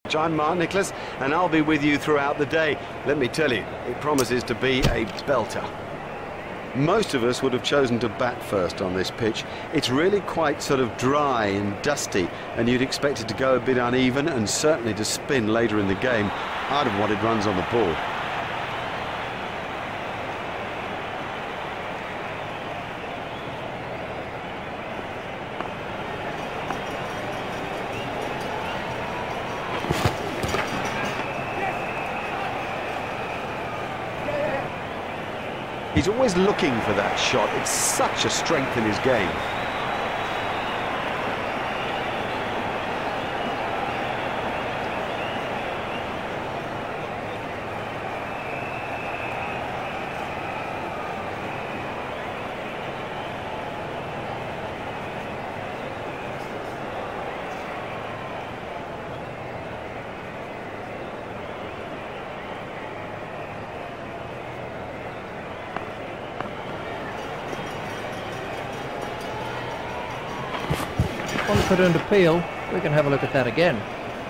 I'm Mark Nicholas, and I'll be with you throughout the day. Let me tell you, it promises to be a belter. Most of us would have chosen to bat first on this pitch. It's really quite sort of dry and dusty, and you'd expect it to go a bit uneven and certainly to spin later in the game. I'd have wanted runs on the board. He's always looking for that shot. It's such a strength in his game. Confident appeal. We can have a look at that again.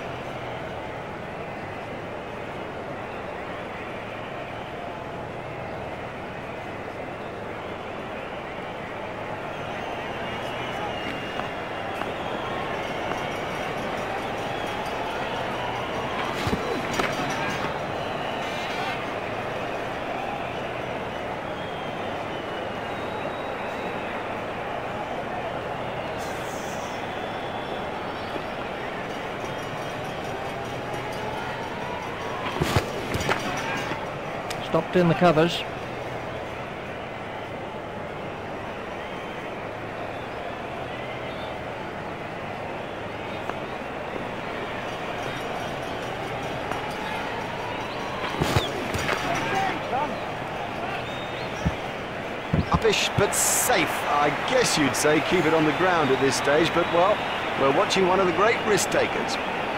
Stopped in the covers. Uppish but safe. I guess you'd say keep it on the ground at this stage, but well, we're watching one of the great risk takers.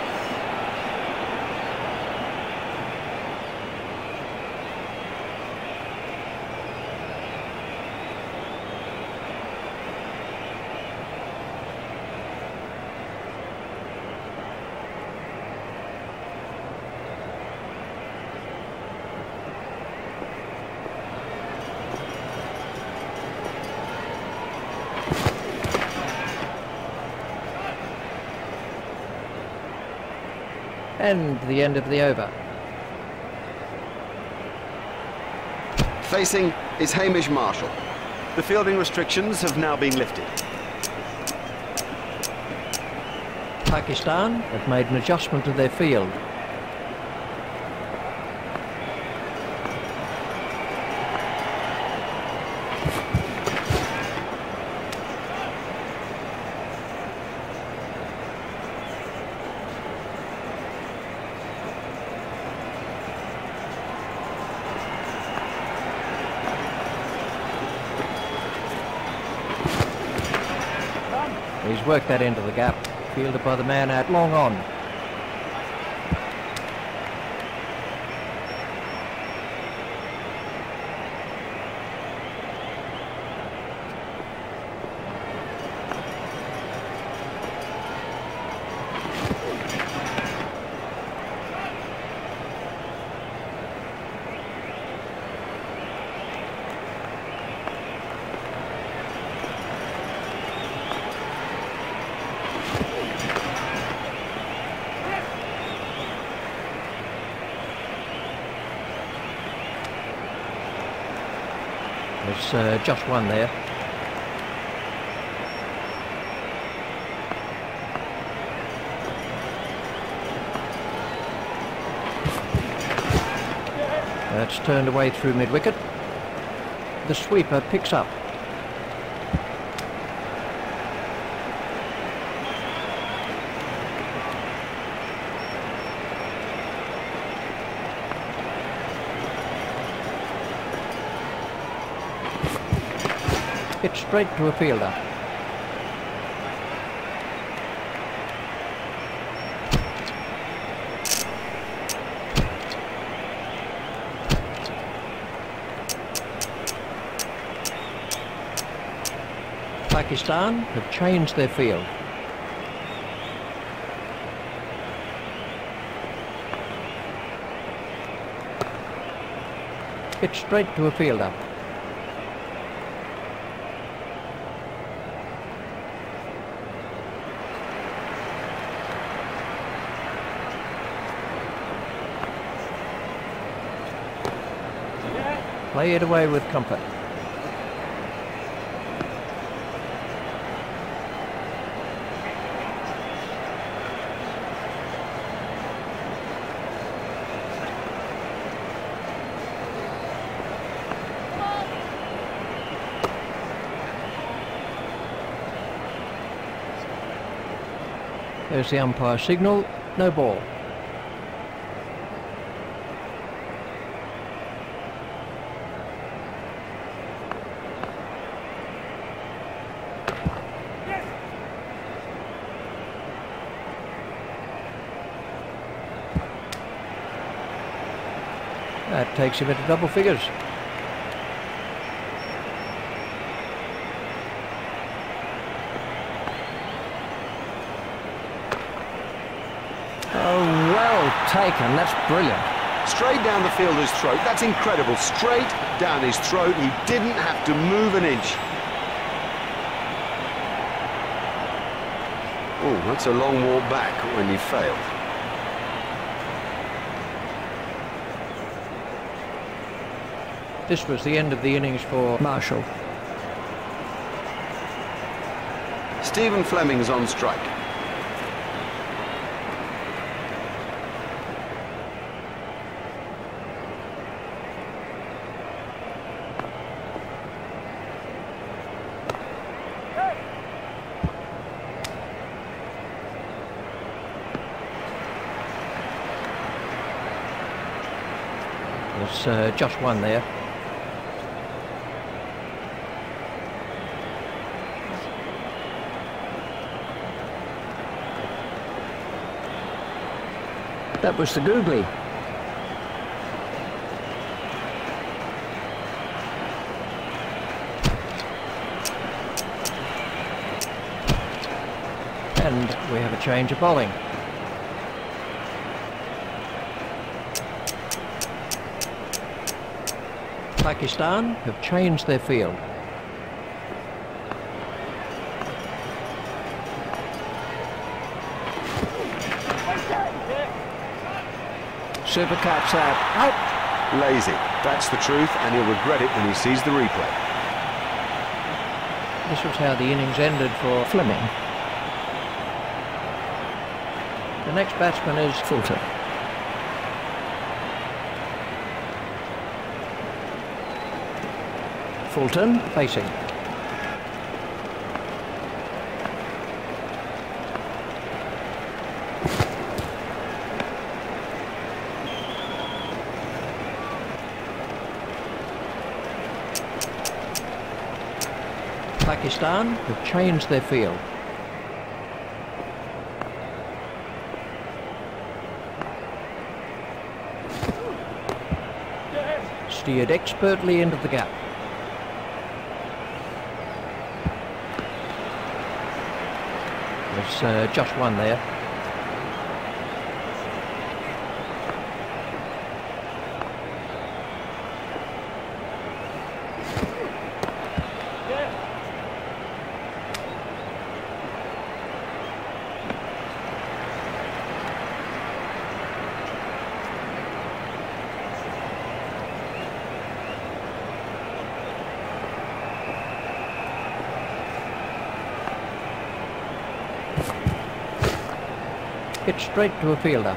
And the end of the over. Facing is Hamish Marshall. The fielding restrictions have now been lifted. Pakistan have made an adjustment to their field. He's worked that into the gap, fielded by the man out long on. There's just one there. That's turned away through mid-wicket. The sweeper picks up. Hit straight to a fielder. Pakistan have changed their field. Hit straight to a fielder. Play it away with comfort. There's the umpire signal, no ball. That takes him into double figures. Oh, well taken. That's brilliant. Straight down the fielder's throat. That's incredible. Straight down his throat. He didn't have to move an inch. Oh, that's a long walk back when he failed. This was the end of the innings for Marshall. Stephen Fleming's on strike. There's just one there. That was the googly. And we have a change of bowling. Pakistan have changed their field. Super cuts out. Lazy. That's the truth, and he'll regret it when he sees the replay. This was how the innings ended for Fleming. The next batsman is Fulton. Fulton facing. Pakistan have changed their field. Steered expertly into the gap. There's just one there. Hit straight to a fielder.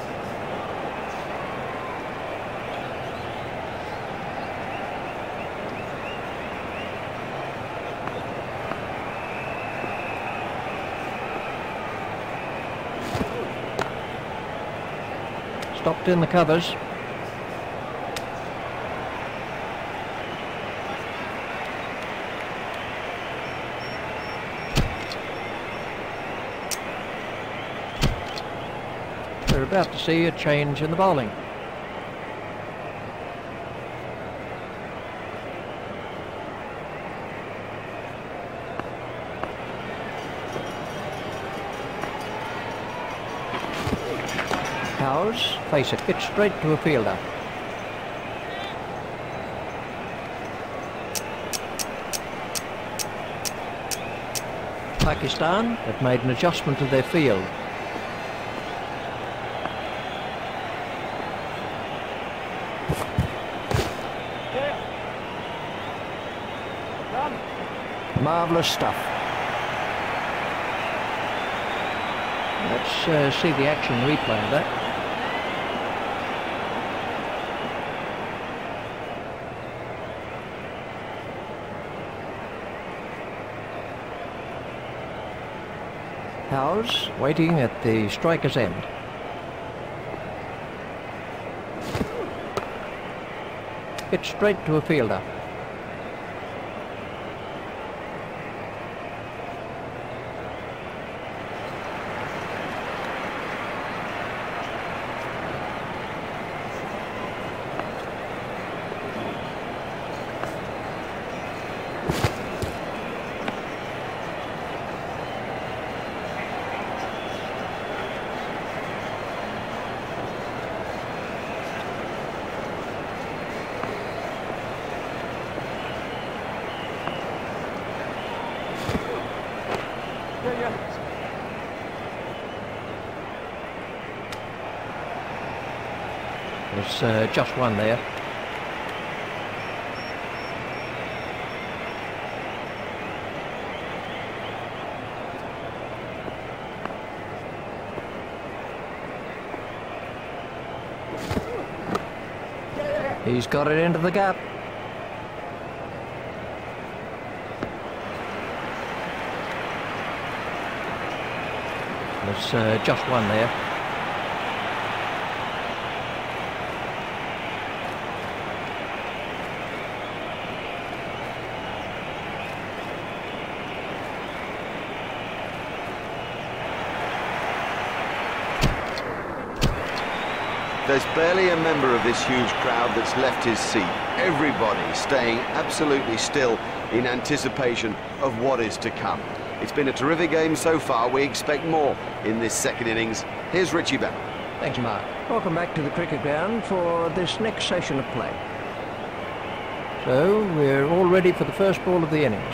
Stopped in the covers. We're about to see a change in the bowling. Howes face it, hit straight to a fielder. Pakistan have made an adjustment to their field. Marvellous stuff. Let's see the action replay of that. Howes waiting at the striker's end. Hit straight to a fielder. There's just one there. He's got it into the gap. There's just one there. There's barely a member of this huge crowd that's left his seat. Everybody staying absolutely still in anticipation of what is to come. It's been a terrific game so far. We expect more in this second innings. Here's Richie Bevan. Thanks, Mark. Welcome back to the cricket ground for this next session of play. So we're all ready for the first ball of the innings.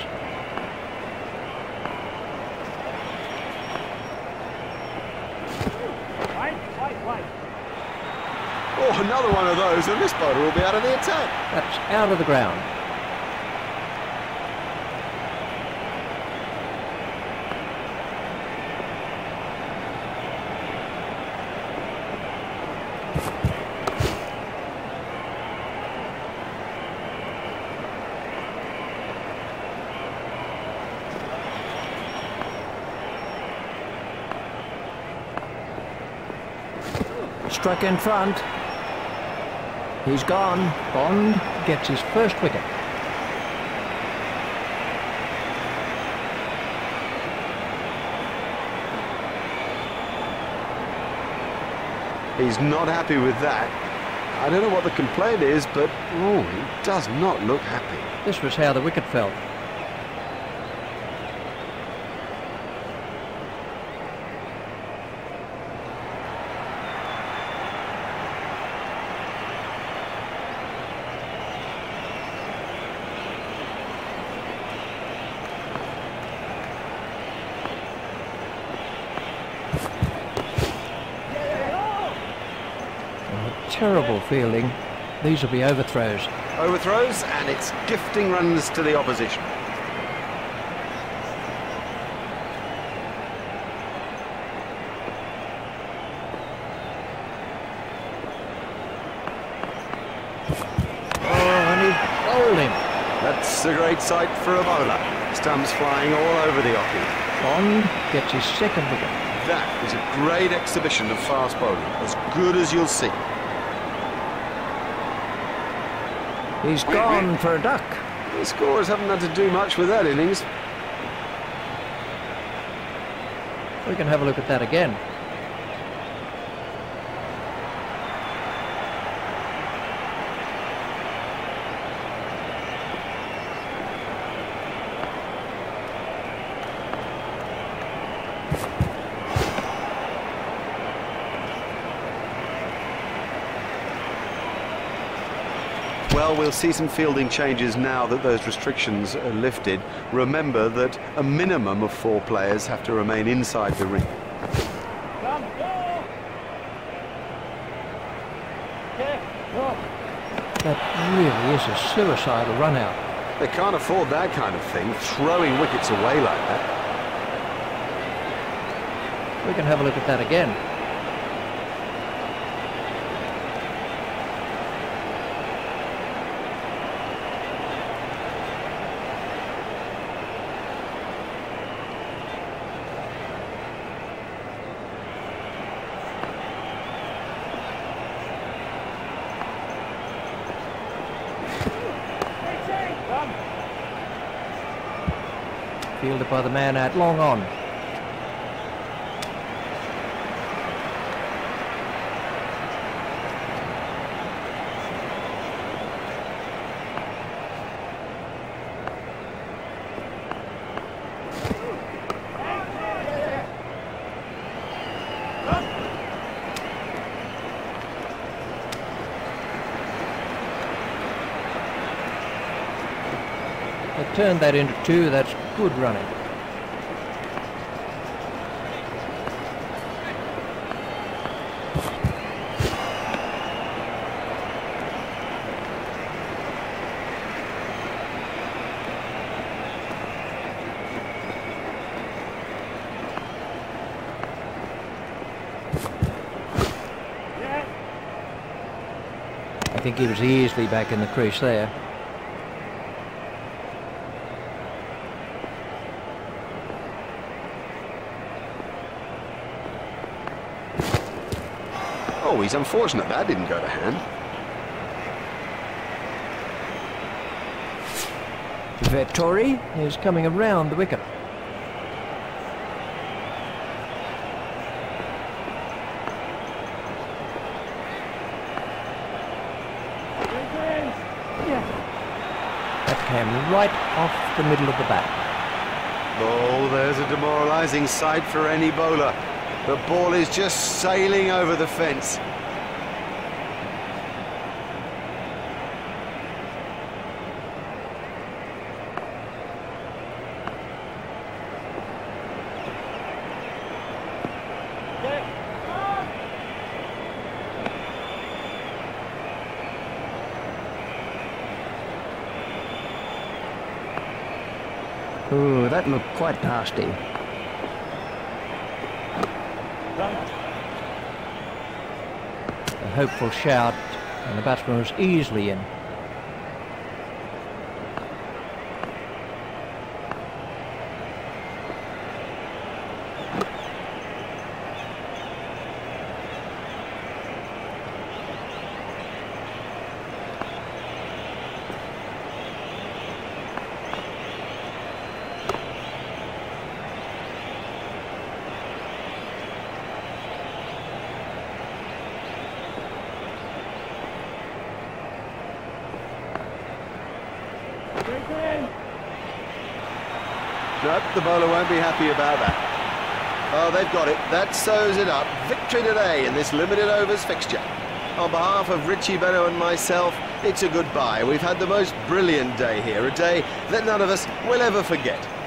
Oh, another one of those, and this bowler will be out of the attack. That's out of the ground. Struck in front. He's gone. Bond gets his first wicket. He's not happy with that. I don't know what the complaint is, but oh, he does not look happy. This was how the wicket fell. Terrible fielding. These will be overthrows. Overthrows, and it's gifting runs to the opposition. Oh, and he bowled him. That's a great sight for a bowler. Stumps flying all over the offing. Bond gets his second wicket. That is a great exhibition of fast bowling, as good as you'll see. He's gone for a duck. The scorers haven't had to do much with that innings. We can have a look at that again. Well, we'll see some fielding changes now that those restrictions are lifted. Remember that a minimum of 4 players have to remain inside the ring. That really is a suicidal run out. They can't afford that kind of thing, throwing wickets away like that. We can have a look at that again. Fielded by the man out long on. They turned that into 2, that's good running. I think he was easily back in the crease there. Oh, he's unfortunate that didn't go to hand. Vettori is coming around the wicket. That came right off the middle of the bat. Oh, there's a demoralising sight for any bowler. The ball is just sailing over the fence. Ooh, that looked quite nasty. A hopeful shout, and the batsman was easily in. Nope, the bowler won't be happy about that. Oh, they've got it. That sews it up. Victory today in this limited overs fixture. On behalf of Richie Benaud and myself, it's a goodbye. We've had the most brilliant day here, a day that none of us will ever forget.